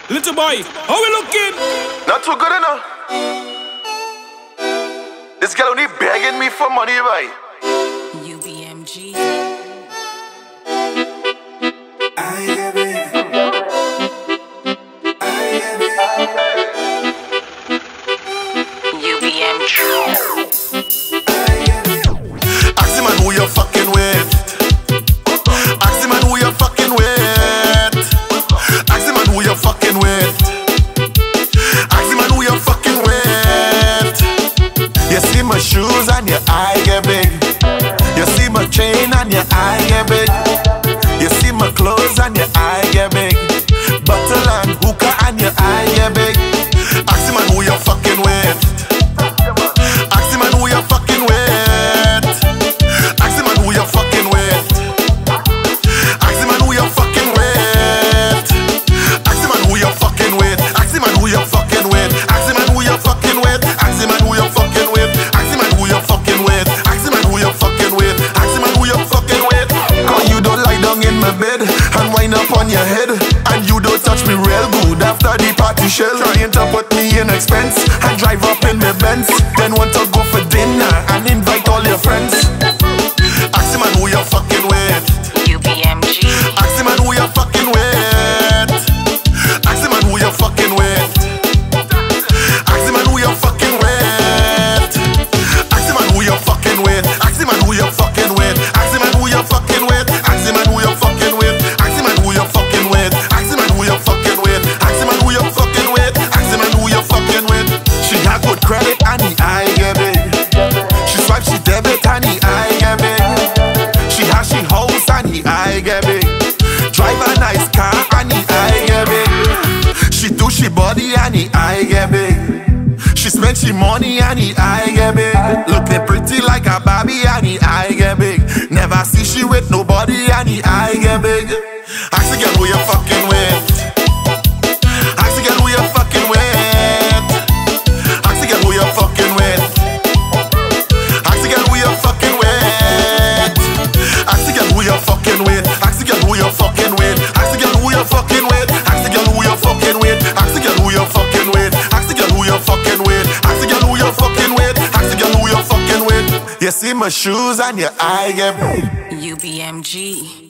Little boy, how we looking? Not too good enough. This girl only begging me for money, boy. UBMG. Ask the man who you're fucking with. Ask the man who you're fucking with. Ask the man who you're fucking with. Ask the man who you're fucking with. You see my shoes and your eye get big. You see my chain and your eye get big. You see my clothes and your eye get big. Bottle and hookah and your eye get big. Ask the man who you're fucking with. Ask the man who you're fucking with. Ask the man who you're fucking with. Ask the man who you're fucking with. Ask the man who you're fucking with. Ask the man who you're fucking with. Ask the man who you're fucking with. Ask the man who you're fucking with. Ask the man who you're fucking with. Ask the man who you're fucking with. Ask the man who you're fucking with. Cause you don't lie down in my bed and wind up on your head, and you don't touch me real good after the party shell. Trying to put me in expense and drive up in my Benz, then want to go for dinner and invite all your friends. Ask the man who you're fucking with. UBMG. Ask the man who you're fucking with. Ask the man who you're fucking with. Ask the man who you're fucking with. Ask the man who you're fucking with. Ask the man who you're fucking with. Ask the man who you're fucking with. Ask the man who you're fucking with. Ask the man who you're fucking with. Ask the man who you're fucking with. Ask the man who you're fucking with. Ask the man who you're fucking with. She got good credit and the eye get big. She swipe, she debit and the eye get big. She has, she house and the eye get big. Drive a nice car and the eye get big. She do she body and the eye get big. She spend she money and the eye get big. Looking pretty like a Barbie and the eye get big. Never see she with nobody and the eye get big. Ask the girl who you're fucking with. Ask the girl who you're fucking with. Ask the girl who you're fucking with. Ask the girl who you're fucking with. Ask the girl who you're fucking with. Ask the girl who you're fucking with. Ask the girl who you're fucking with. Ask the girl who you're fucking with. Ask the girl who you're fucking with. Ask the girl who you're fucking with. Ask the girl who you're fucking with. Ask the girl who you're fucking with. You see my shoes and your eye get big. UBMG.